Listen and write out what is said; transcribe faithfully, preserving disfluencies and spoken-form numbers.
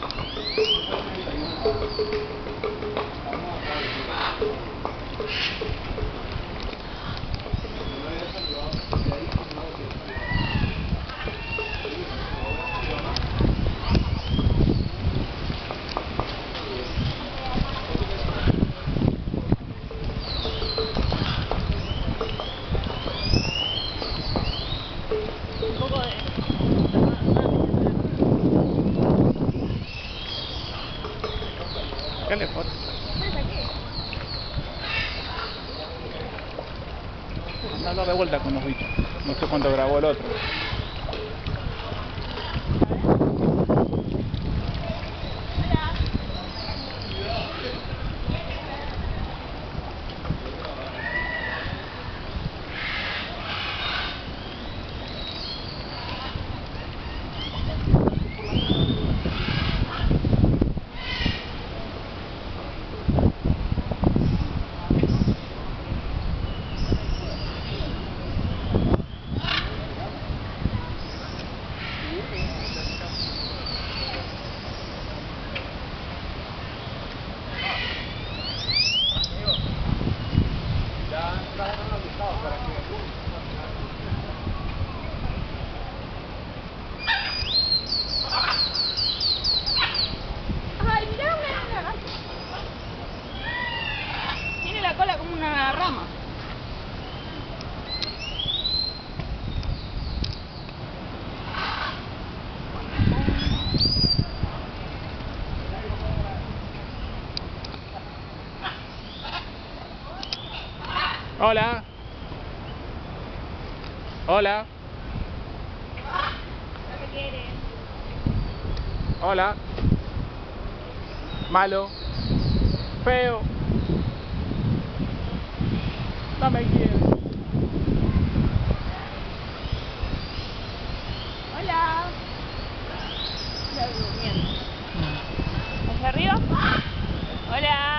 Dale foto. Anda a dar de vuelta con los bichos. No sé cuánto grabó el otro. Ay, mirá una rama. Tiene la cola como una rama. Hola. Hola. No te quiere. Hola. Malo. Feo. No me quiere. Hola. Está durmiendo. ¿Hacia arriba? Hola.